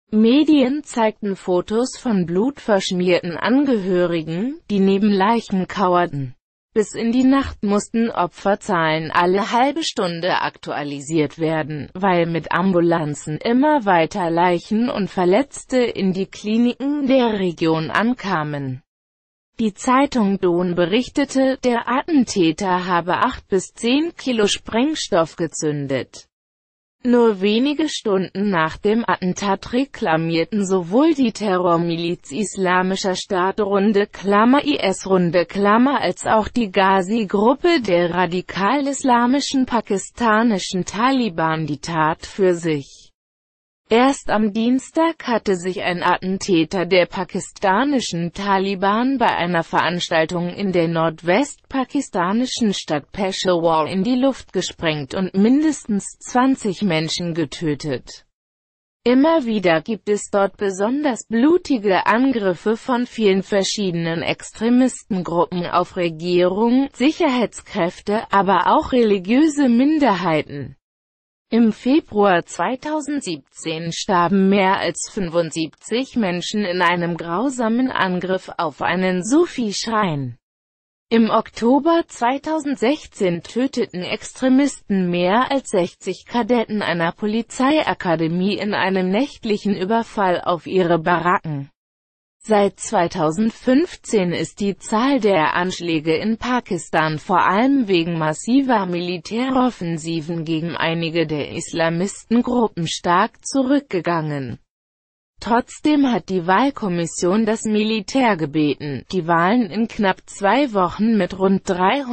Medien zeigten Fotos von blutverschmierten Angehörigen, die neben Leichen kauerten. Bis in die Nacht mussten Opferzahlen alle halbe Stunde aktualisiert werden, weil mit Ambulanzen immer weiter Leichen und Verletzte in die Kliniken der Region ankamen. Die Zeitung Don berichtete, der Attentäter habe 8 bis 10 Kilo Sprengstoff gezündet. Nur wenige Stunden nach dem Attentat reklamierten sowohl die Terrormiliz Islamischer Staat (IS) als auch die Ghazi-Gruppe der radikal-islamischen pakistanischen Taliban die Tat für sich. Erst am Dienstag hatte sich ein Attentäter der pakistanischen Taliban bei einer Veranstaltung in der nordwestpakistanischen Stadt Peshawar in die Luft gesprengt und mindestens 20 Menschen getötet. Immer wieder gibt es dort besonders blutige Angriffe von vielen verschiedenen Extremistengruppen auf Regierung, Sicherheitskräfte, aber auch religiöse Minderheiten. Im Februar 2017 starben mehr als 75 Menschen in einem grausamen Angriff auf einen Sufi-Schrein. Im Oktober 2016 töteten Extremisten mehr als 60 Kadetten einer Polizeiakademie in einem nächtlichen Überfall auf ihre Baracken. Seit 2015 ist die Zahl der Anschläge in Pakistan vor allem wegen massiver Militäroffensiven gegen einige der Islamistengruppen stark zurückgegangen. Trotzdem hat die Wahlkommission das Militär gebeten, die Wahlen in knapp 2 Wochen mit rund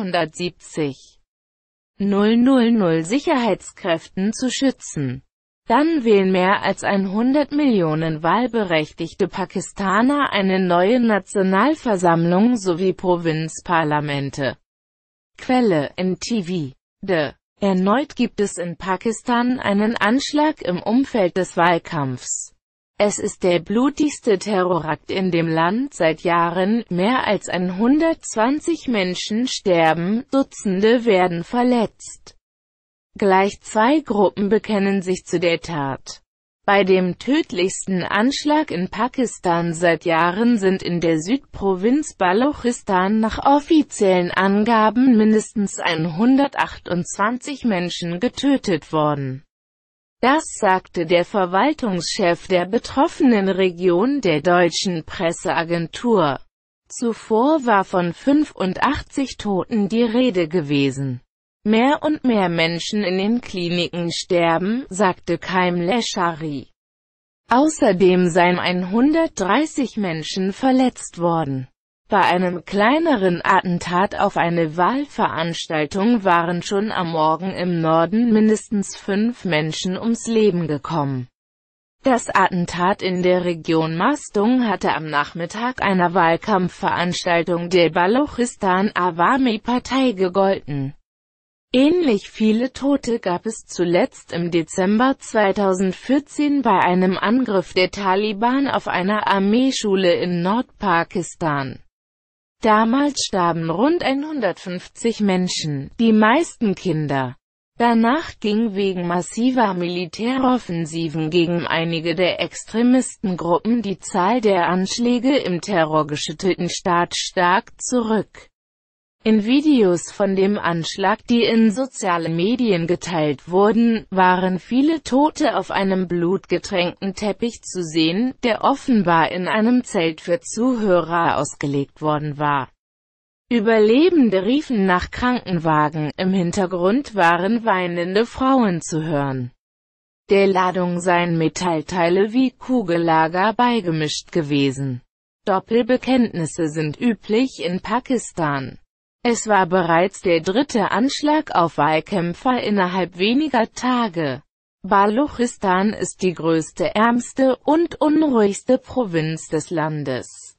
370.000 Sicherheitskräften zu schützen. Dann wählen mehr als 100 Millionen wahlberechtigte Pakistaner eine neue Nationalversammlung sowie Provinzparlamente. Quelle: NTV. Erneut gibt es in Pakistan einen Anschlag im Umfeld des Wahlkampfs. Es ist der blutigste Terrorakt in dem Land seit Jahren, mehr als 120 Menschen sterben, Dutzende werden verletzt. Gleich 2 Gruppen bekennen sich zu der Tat. Bei dem tödlichsten Anschlag in Pakistan seit Jahren sind in der Südprovinz Balochistan nach offiziellen Angaben mindestens 128 Menschen getötet worden. Das sagte der Verwaltungschef der betroffenen Region der deutschen Presseagentur. Zuvor war von 85 Toten die Rede gewesen. Mehr und mehr Menschen in den Kliniken sterben, sagte Kaim Leshari. Außerdem seien 130 Menschen verletzt worden. Bei einem kleineren Attentat auf eine Wahlveranstaltung waren schon am Morgen im Norden mindestens 5 Menschen ums Leben gekommen. Das Attentat in der Region Mastung hatte am Nachmittag einer Wahlkampfveranstaltung der Balochistan Awami Partei gegolten. Ähnlich viele Tote gab es zuletzt im Dezember 2014 bei einem Angriff der Taliban auf eine Armeeschule in Nordpakistan. Damals starben rund 150 Menschen, die meisten Kinder. Danach ging wegen massiver Militäroffensiven gegen einige der Extremistengruppen die Zahl der Anschläge im terrorgeschüttelten Staat stark zurück. In Videos von dem Anschlag, die in sozialen Medien geteilt wurden, waren viele Tote auf einem blutgetränkten Teppich zu sehen, der offenbar in einem Zelt für Zuhörer ausgelegt worden war. Überlebende riefen nach Krankenwagen, im Hintergrund waren weinende Frauen zu hören. Der Ladung seien Metallteile wie Kugellager beigemischt gewesen. Doppelbekenntnisse sind üblich in Pakistan. Es war bereits der 3. Anschlag auf Wahlkämpfer innerhalb weniger Tage. Balochistan ist die größte, ärmste und unruhigste Provinz des Landes.